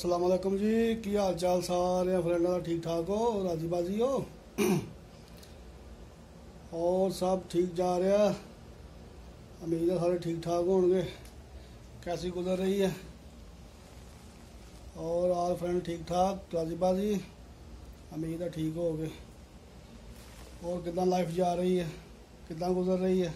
अस्सलाम वालेकुम जी। की हाल चाल सारे फ्रेंड का? ठीक ठाक हो, राजी बाजी हो और सब ठीक जा रहा? उम्मीद है सारे ठीक ठाक होंगे। कैसी गुजर रही है? और आल फ्रेंड ठीक ठाक, राजी बाजी? उम्मीद है ठीक हो गए। और कितना लाइफ जा रही है, कितना गुजर रही है?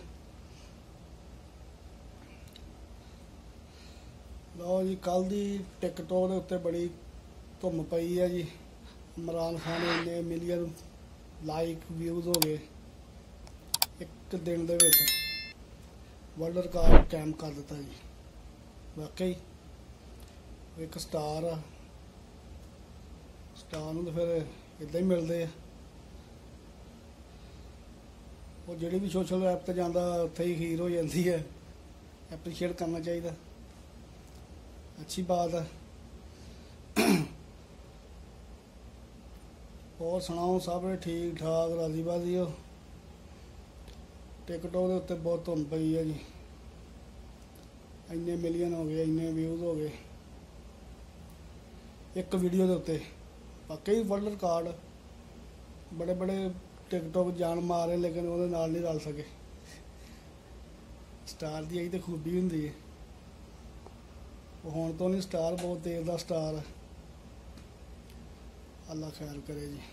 लो जी, कल दी टिकटॉक के उत्ते बड़ी धुम पई है जी। इमरान खान इन्ने मिलियन लाइक व्यूज़ हो गए एक दिन दे विच, वर्ल्ड रिकॉर्ड कायम कर दिता जी। वाकई एक स्टार आ, स्टार नूं तो फिर इदां ही मिलते हैं। वो जिहड़ी भी सोशल ऐप ते जांदा उत्थे ही खीर हो जाती है। एप्रीशिएट करना चाहिए, अच्छी बात है। और सुनाओ, सब ठीक ठाक, राजी बाजी हो? टिकटॉक के उत्ते बहुत धुम पई है जी। इन्ने मिलियन हो गए, इन्ने व्यूज़ हो गए एक वीडियो के उत्ते। वाकई वर्ल्ड रिकॉर्ड बड़े बड़े टिकटॉक जान मारे, लेकिन वो नाल नहीं रल सके। स्टार की यही तो खूबी होंगी है। हुण तो नहीं स्टार, बहुत देर का स्टार है। अल्लाह खैर करे जी।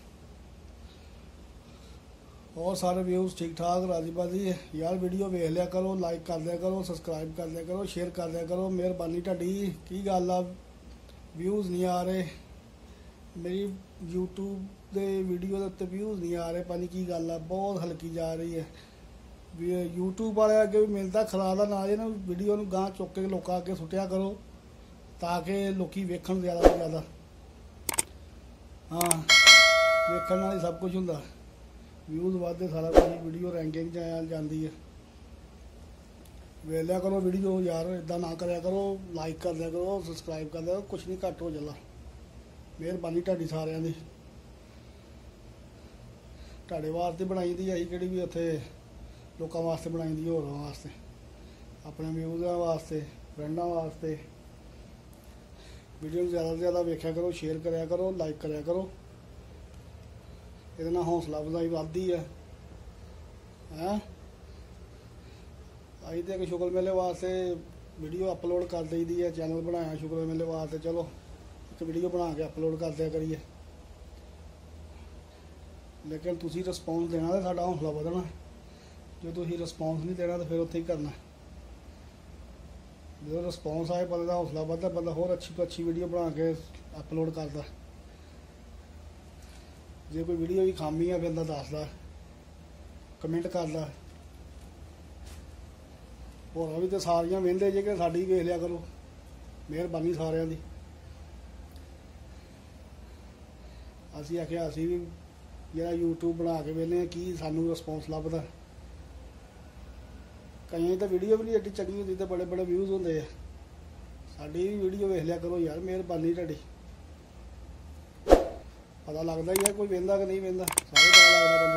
और सारे व्यूज़ ठीक ठाक, राजी बाजी है यार? वीडियो वेख लिया करो, लाइक कर दिया करो, सबसक्राइब कर दिया करो, शेयर कर दिया करो। मेहरबानी तुहाडी। की गल आ, व्यूज़ नहीं आ रहे मेरी यूट्यूब के वीडियो के उत्ते, व्यूज़ नहीं आ रहे, पता नहीं की गल आ, बहुत हल्की जा रही है। यूट्यूब वाले अगे भी मिलता खरा दा ना, ना वीडियो नूं गांह चुक के लोकां अगे सुटिया करो ताकि लोग वेखण ज़्यादा तो ज़्यादा। हाँ, वेखण नाल ही सब कुछ हुंदा। व्यूज़ वाधे, सारा कुछ, वीडियो रैंकिंग जाती है। वेख लिया करो वीडियो यार, इदा ना कराया करो। लाइक कर दिया करो, सबसक्राइब कर दिया करो, कुछ नहीं घट हो जाला। मेहरबानी तुहाडी सारिਆਂ ਦੀ। तुहाडे वास्ते बनाई दी, असीं किहड़ी भी उत्थे लोकां वास्ते बनाई दी, होरां वास्ते, अपने व्यूज़ां वास्ते, फ्रेंडां वास्ते। वीडियो ज़्यादा से ज़्यादा वेख्या करो, शेयर कराया करो, लाइक कराया करो। ये हौसला अफजाई वधदी है। अभी तो एक शुक्र मेले वास्ते वीडियो अपलोड कर दी दी है, चैनल बनाया शुक्र मेले वास्ते। चलो एक वीडियो बना के अपलोड कर दिया करिए, लेकिन तुसी रिस्पॉन्स देना तो साडा हौसला वधना। जो तुसी रिस्पॉन्स नहीं देना तो फिर उत्थे ही करना। जो रिस्पॉन्स आए, बंदे का हौसला बढ़ता, बंदा होर अच्छी तो अच्छी वीडियो बना के अपलोड करता। जो कोई वीडियो की खामी है, बंदा दसदा, कमेंट करदा। होर भी तो सारियां वेंदे जे कि साडी वेख लिया करो। मेहरबानी सारिਆਂ ਦੀ। ਅਸੀਂ आखिया ਅਸੀਂ भी ਜਿਹੜਾ यूट्यूब बना के वेले हैं, की सानू रिस्पॉन्स लभदा। कई तो वीडियो भी नहीं एड्डी चंगी होंदी, तो बड़े बड़े व्यूज़ होंदे आ। साडी भी वीडियो वेख लिया करो यार, मेहरबानी तुहाडी। पता लगता ही है कोई वेंदा कि नहीं वेंदा, सारे पता लगता बंदे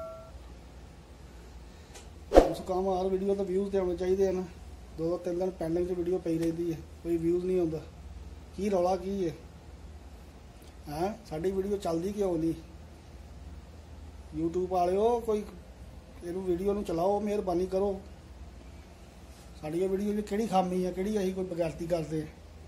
नूं। उस काम हर वीडियो तो व्यूज़ तो आने चाहिए ना। 2-3 दिन पेंडिंग च वीडियो पई रही है, कोई व्यूज़ नहीं आता। की रौला की है? हैं, साडी वीडियो चलती क्यों नहीं? यूट्यूब वालिओ कोई इहनूं वीडियो नूं चलाओ, मेहरबानी करो। साड़ी वीडियो में किहड़ी खामी है, किहड़ी असीं कोई बगैरती करते?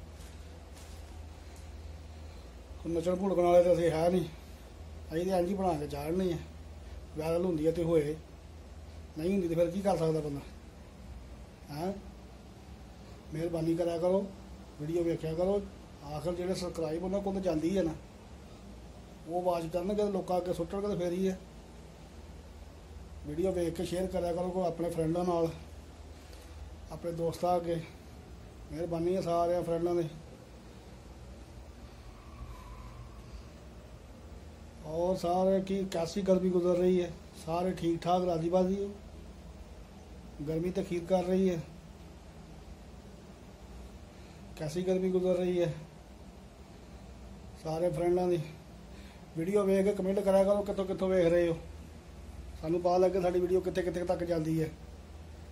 नचण भुड़कण वाले तो असीं है नहीं, असीं तो इंज ही बना के चाढ़नी है। वायरल हुंदी है तो होए, नहीं हुंदी तो फिर की कर सकदा बंदा? हैं, मेहरबानी करा करो, वीडियो वेख्या करो। आखिर जिहड़े सबसक्राइब उन्हां कोल तो जांदी है ना, वो आवाज़ करनगे, लोकां अगे सुट्टणगे तो फिर ही है। वीडियो वेख के शेयर करा करो कोई अपने फ्रेंडां नाल, अपने दोस्तां अगे। मेहरबानी है सारे फ्रेंडां दी। और सारे की कैसी गर्मी गुजर रही है? सारे ठीक ठाक, राजी बाजी हो? गर्मी तो खीर कर रही है। कैसी गर्मी गुजर रही है सारे फ्रेंडां दी। वीडियो वेख के कमेंट करा करो कितों कितों वेख रहे हो, सानू पता लगे साडी वीडियो कित्थे कित्थे तक जाती है।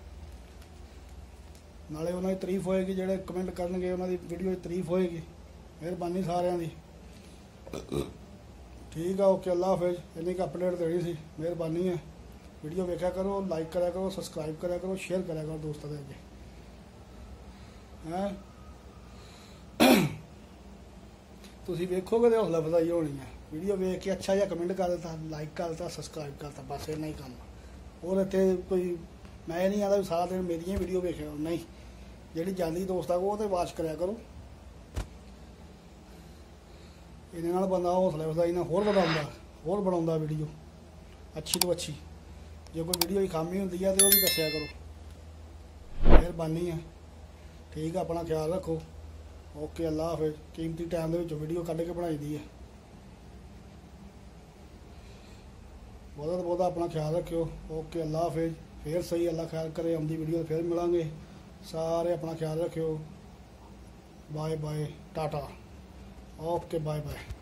नाले उन्होंने तारीफ होएगी, जेडे कमेंट करनगे उन्होंने वीडियो की तारीफ होएगी। मेहरबानी सारिਆਂ ਦੀ। ठीक है, ओके, अल्लाह हाफिज़। इन्नी क अपडेट देनी सी, मेहरबानी है। वीडियो वेख्या करो, लाइक करा करो, सबसक्राइब करा करो, शेयर करा करो दोस्तों के अगे हैं। तुसी वेखोगे तो हौसला अफजाई होनी है। वीडियो वेख के अच्छा जहा कमेंट कर देता, लाइक कर देता, सबसक्राइब करता, बस इन्ना ही काम। और इतने कोई मैं नहीं आता सारा दिन मेरी वीडियो वेखे, नहीं, जी जाती दोस्तों को तो वाच कराया करो। इन्हें बंदा हौसला अफजाई ना होर बढ़ाता वीडियो अच्छी तो अच्छी। जो कोई वीडियो की खामी होंगी है तो वह भी दसिया करो, मेहरबानी है। ठीक है, अपना ख्याल रखो, ओके, अल्लाह हाफिज़। कीमती टाइम के वीडियो कढ़ के बनाई दी है। बहुत अपना ख्याल रखियो, ओके, अल्लाह हाफिज़। फिर सही, अल्लाह ख्याल करे, आती वीडियो फिर मिलांगे। सारे अपना ख्याल रखियो, bye bye, tata, okay, bye bye.